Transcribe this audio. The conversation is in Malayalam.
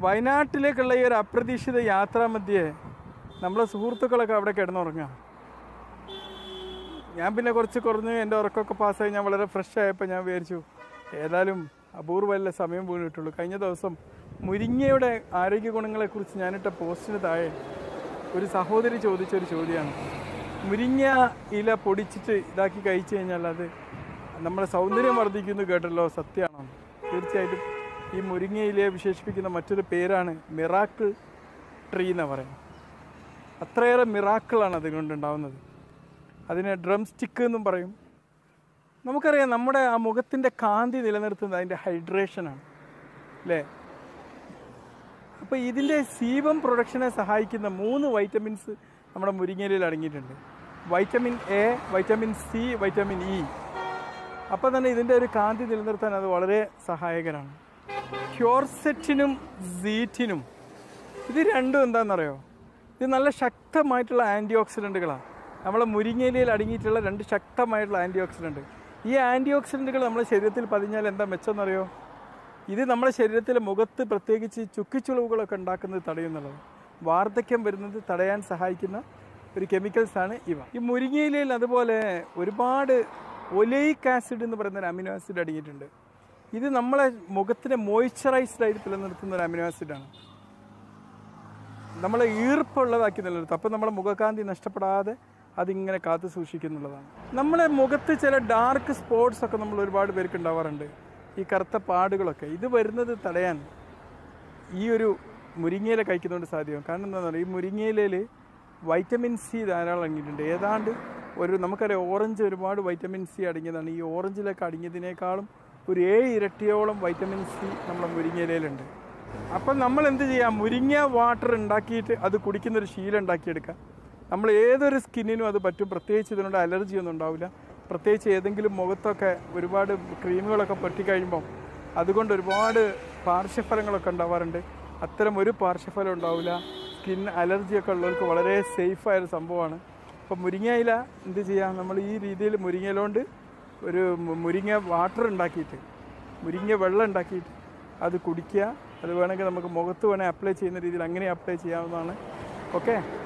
വയനാട്ടിലേക്കുള്ള ഈ ഒരു അപ്രതീക്ഷിത യാത്രാമധ്യേ നമ്മളെ സുഹൃത്തുക്കളൊക്കെ അവിടെ കിടന്നുറങ്ങാം. ഞാൻ പിന്നെ കുറഞ്ഞ് എൻ്റെ ഉറക്കമൊക്കെ പാസ്സായി ഞാൻ വളരെ ഫ്രഷ് ആയപ്പോൾ ഞാൻ വിചാരിച്ചു ഏതായാലും അപൂർവമല്ല സമയം വീണിട്ടുള്ളൂ. കഴിഞ്ഞ ദിവസം മുരിങ്ങയുടെ ആരോഗ്യ ഗുണങ്ങളെക്കുറിച്ച് ഞാനിട്ട പോസ്റ്റിന് താഴെ ഒരു സഹോദരി ചോദിച്ചൊരു ചോദ്യമാണ്, മുരിങ്ങ ഇല പൊടിച്ചിട്ട് ഇതാക്കി കഴിച്ചു കഴിഞ്ഞാൽ അത് നമ്മളെ സൗന്ദര്യം വർദ്ധിക്കുന്നു കേട്ടല്ലോ, സത്യമാണോ? തീർച്ചയായിട്ടും ഈ മുരിങ്ങ ഇലയെ വിശേഷിപ്പിക്കുന്ന മറ്റൊരു പേരാണ് മിറാക്കിൾ ട്രീ എന്ന് പറയുന്നത്. അത്രയേറെ മിറാക്കിളാണ് അതുകൊണ്ടുണ്ടാവുന്നത്. അതിനെ ഡ്രം സ്റ്റിക്ക് എന്നും പറയും. നമുക്കറിയാം നമ്മുടെ ആ മുഖത്തിൻ്റെ കാന്തി നിലനിർത്തുന്നത് അതിൻ്റെ ഹൈഡ്രേഷനാണ് അല്ലേ? അപ്പോൾ ഇതിൻ്റെ സീബം പ്രൊഡക്ഷനെ സഹായിക്കുന്ന 3 വൈറ്റമിൻസ് നമ്മുടെ മുരിങ്ങയിലയിൽ അടങ്ങിയിട്ടുണ്ട്. Vitamin A, vitamin C, vitamin E. അപ്പോൾ തന്നെ ഇതിൻ്റെ ഒരു കാന്തി നിലനിർത്താൻ അത് വളരെ സഹായകരമാണ്. ക്യോർസെറ്റിനും സീറ്റിനും ഇത് രണ്ടും എന്താണെന്നറിയോ? ഇത് നല്ല ശക്തമായിട്ടുള്ള ആൻറ്റി ഓക്സിഡൻറ്റുകളാണ്. നമ്മളെ മുരിങ്ങയിലയിൽ അടങ്ങിയിട്ടുള്ള 2 ശക്തമായിട്ടുള്ള ആൻറ്റി ഓക്സിഡൻറ്റ്. ഈ ആൻറ്റി ഓക്സിഡൻറ്റുകൾ നമ്മുടെ ശരീരത്തിൽ പതിഞ്ഞാൽ എന്താ മെച്ചമെന്നറിയോ? ഇത് നമ്മുടെ ശരീരത്തിലെ മുഖത്ത് പ്രത്യേകിച്ച് ചുക്കിച്ചുളിവുകളൊക്കെ ഉണ്ടാക്കുന്നത് തടയുന്നുള്ളത്, വാർദ്ധക്യം വരുന്നത് തടയാൻ സഹായിക്കുന്ന ഒരു കെമിക്കൽസാണ് ഇവ. ഈ മുരിങ്ങയിലയിൽ അതുപോലെ ഒരുപാട് ഒലൈക് ആസിഡ് എന്ന് പറയുന്ന ഒരു അമിനോ ആസിഡ് അടങ്ങിയിട്ടുണ്ട്. ഇത് നമ്മളെ മുഖത്തിനെ മോയ്സ്ചറൈസ്ഡ് ആയിട്ട് നിലനിർത്തുന്ന ഒരു അമിനോ ആസിഡാണ്. നമ്മളെ ഈർപ്പുള്ളതാക്കി നിലനിർത്തും. അപ്പോൾ നമ്മളെ മുഖകാന്തി നഷ്ടപ്പെടാതെ അതിങ്ങനെ കാത്തു സൂക്ഷിക്കുന്നുള്ളതാണ്. നമ്മുടെ മുഖത്ത് ചില ഡാർക്ക് സ്പോട്ട്സ് ഒക്കെ നമ്മൾ ഒരുപാട് പേർക്ക് ഉണ്ടാവാറുണ്ട്, ഈ കറുത്ത പാടുകളൊക്കെ. ഇത് വരുന്നത് തടയാൻ ഈ ഒരു മുരിങ്ങയില കഴിക്കുന്നതുകൊണ്ട് സാധ്യമാകും. കാരണം എന്താണെന്ന് പറയുക, ഈ മുരിങ്ങയിലയിൽ വൈറ്റമിൻ സി ധാരാളം അടങ്ങിയിട്ടുണ്ട്. ഏതാണ്ട് നമുക്കറിയാം ഓറഞ്ച് ഒരുപാട് വൈറ്റമിൻ സി അടങ്ങിയതാണ്. ഈ ഓറഞ്ചിലൊക്കെ അടങ്ങിയതിനേക്കാളും ഒരു 7 ഇരട്ടിയോളം വൈറ്റമിൻ സി നമ്മുടെ മുരിങ്ങയിലയിലുണ്ട്. അപ്പം നമ്മൾ എന്ത് ചെയ്യാം, മുരിങ്ങ വാട്ടർ ഉണ്ടാക്കിയിട്ട് അത് കുടിക്കുന്നൊരു ശീലം ഉണ്ടാക്കിയെടുക്കുക. നമ്മൾ ഏതൊരു സ്കിന്നിനും അത് പറ്റും. പ്രത്യേകിച്ച് ഇതിനോട് അലർജി ഒന്നും ഉണ്ടാവില്ല. പ്രത്യേകിച്ച് ഏതെങ്കിലും മുഖത്തൊക്കെ ഒരുപാട് ക്രീമുകളൊക്കെ പറ്റിക്കഴിയുമ്പം അതുകൊണ്ട് ഒരുപാട് പാർശ്വഫലങ്ങളൊക്കെ ഉണ്ടാവാറുണ്ട്. അത്തരം ഒരു പാർശ്വഫലം ഉണ്ടാവില്ല. സ്കിൻ അലർജിയൊക്കെ ഉള്ളവർക്ക് വളരെ സേഫായൊരു സംഭവമാണ്. അപ്പോൾ മുരിങ്ങയില എന്ത് ചെയ്യാം, നമ്മൾ ഈ രീതിയിൽ മുരിങ്ങയിലോണ്ട് ഒരു മുരിങ്ങ വാട്ടർ ഉണ്ടാക്കിയിട്ട്, മുരിങ്ങ വെള്ളം ഉണ്ടാക്കിയിട്ട് അത് കുടിക്കുക. അത് വേണമെങ്കിൽ നമുക്ക് മുഖത്ത് വേണേൽ അപ്ലൈ ചെയ്യുന്ന രീതിയിൽ അങ്ങനെ അപ്ലൈ ചെയ്യാവുന്നതാണ്. ഓക്കെ.